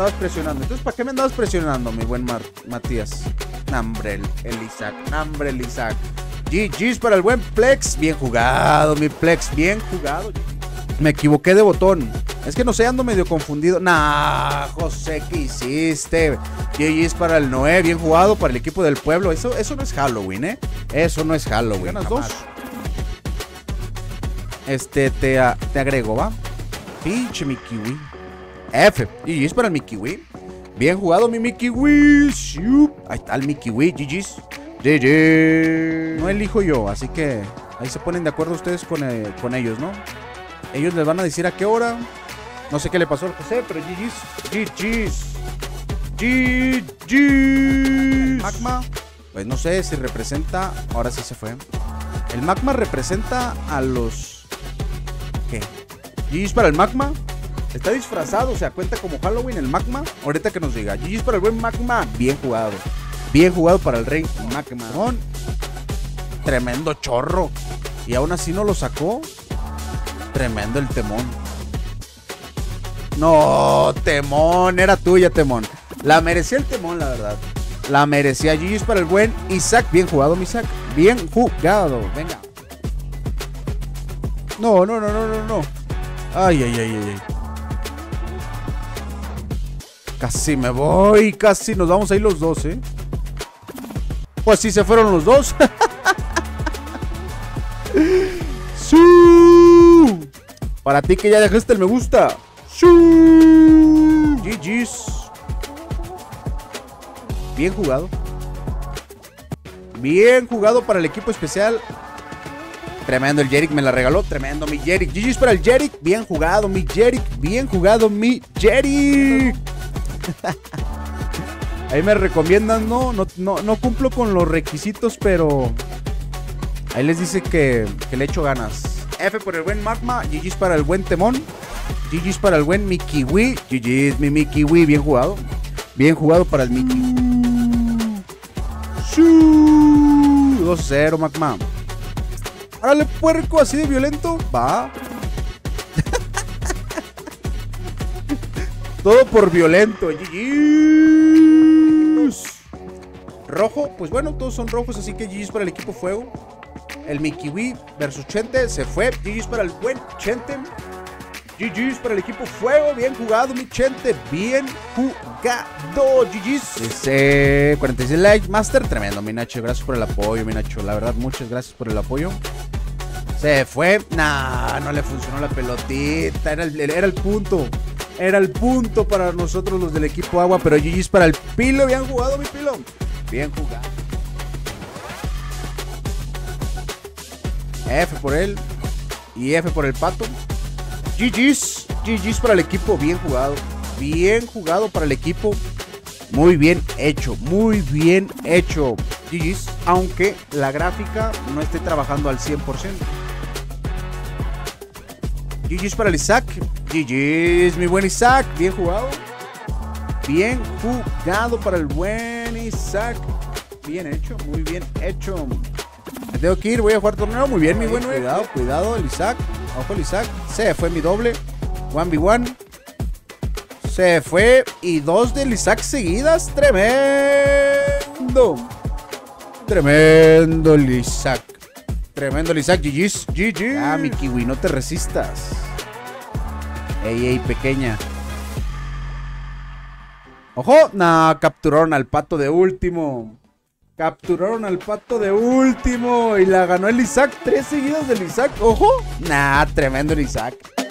andabas presionando. Entonces, ¿para qué me andabas presionando, mi buen Matías? Nambre, el Isaac. Nambre, el Isaac. GG's para el buen Plex. Bien jugado, mi Plex. Bien jugado. Me equivoqué de botón. Es que no sé, ando medio confundido. Nah, José, ¿qué hiciste? GG's para el Noé. Bien jugado para el equipo del pueblo. Eso no es Halloween, ¿eh? Eso no es Halloween. Ganas dos. Te agrego, ¿va? Pinche mi kiwi. F. GG's para el mi kiwi. Bien jugado, mi Mickey Wii. Ahí está el Mickey Wii. GG's. GG. No elijo yo, así que ahí se ponen de acuerdo ustedes con ellos, ¿no? Ellos les van a decir a qué hora. No sé qué le pasó al José, pero GG's. GG's. El Magma, pues no sé si representa. Ahora sí se fue. El Magma representa a los... ¿Qué? GG's para el Magma. Está disfrazado, o sea, cuenta como Halloween el Magma. Ahorita que nos diga. GG's para el buen Magma. Bien jugado. Bien jugado para el rey Magma. Tremendo chorro. Y aún así no lo sacó. Tremendo el Temón. No, Temón. Era tuya, Temón. La merecía el Temón, la verdad. La merecía. GG's para el buen Isaac. Bien jugado, mi Isaac. Bien jugado. Venga. No. Ay. Casi me voy. Casi nos vamos a ir los dos, ¿eh? Pues sí, se fueron los dos. ¡Sí! Para ti que ya dejaste el me gusta. ¡Sí! GG's. Bien jugado. Bien jugado para el equipo especial. Tremendo el Jerick, me la regaló. Tremendo mi Jerick. GG's para el Jerick. Bien jugado mi Jerick. Bien jugado mi Jerick. Ahí me recomiendan, no cumplo con los requisitos, pero ahí les dice que le echo ganas. F por el buen Magma, GG's para el buen Temón, GG's para el buen Mickey Wii, GG's mi Mickey Wii, bien jugado. Bien jugado para el Mickey. 2-0, Magma. Órale, puerco, así de violento. Va. Todo por violento. GG's. Rojo, pues bueno, todos son rojos, así que GG's para el equipo fuego. El Mickey Wii versus Chente se fue. GG's para el buen Chente. GG's para el equipo fuego. Bien jugado, mi Chente. Bien jugado. GG's. 46 likes, Master. Tremendo, mi Nacho. Gracias por el apoyo, mi Nacho. La verdad, muchas gracias por el apoyo. Se fue. Nah, no le funcionó la pelotita. Era el punto. Era el punto para nosotros los del equipo agua. Pero GG's para el Pilo. Bien jugado, mi Pilo. Bien jugado. F por él. Y F por el Pato. GG's. GG's para el equipo. Bien jugado. Bien jugado para el equipo. Muy bien hecho. Muy bien hecho. GG's. Aunque la gráfica no esté trabajando al 100%. GG's para el Isaac. GG's, mi buen Isaac. Bien jugado. Bien jugado para el buen Isaac. Bien hecho, muy bien hecho. Me tengo que ir, voy a jugar torneo. Muy bien, mi buen. Cuidado, el Isaac. Ojo, el Isaac. Se fue mi doble. 1v1. Se fue. Y 2 del Isaac seguidas. Tremendo. Tremendo el Isaac. Tremendo el Isaac. GG's. GG. Ah, mi kiwi, no te resistas. Ey, pequeña. Ojo. Nah, capturaron al Pato de último. Capturaron al Pato de último. Y la ganó el Isaac. 3 seguidos del Isaac. Ojo. Nah, tremendo el Isaac.